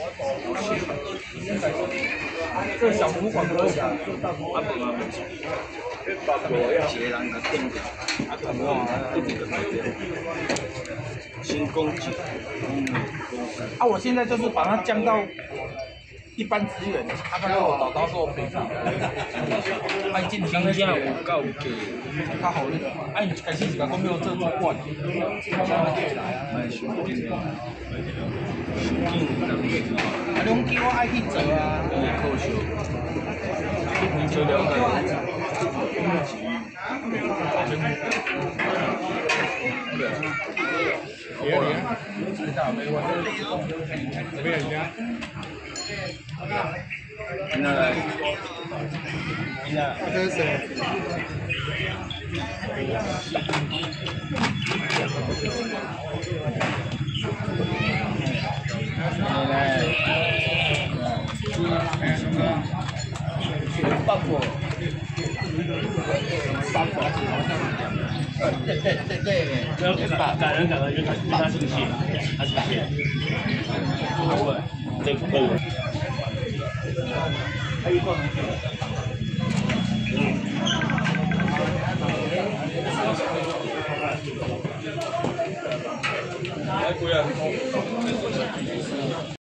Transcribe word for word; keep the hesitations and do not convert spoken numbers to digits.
这个小主管可以啊， 啊无啊无。八个要一个人甲顶着，啊看我一直就来着。新工具。 啊，我现在就是把它降到一般职员，啊，刚刚我找到做赔偿，爱进刚才有够价， 较好哩。啊，伊开始是甲讲要做主管， 哎，手机，手机， 啊，拢叫我爱去做啊。 可惜，你做了解。 别别，知道没关系。这边人家。 那来，那这是谁？八个，八个，呃，对对对对， 要把感人感到越感越他信息，他信息，这个够。还有一个。 来，贵啊！